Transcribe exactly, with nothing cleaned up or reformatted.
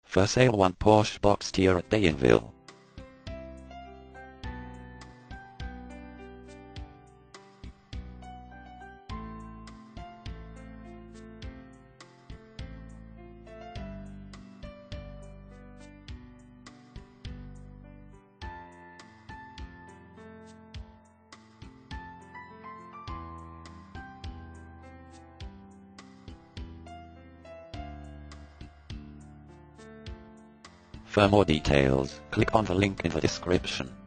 For sale one Porsche Boxster at Bayonville. For more details, click on the link in the description.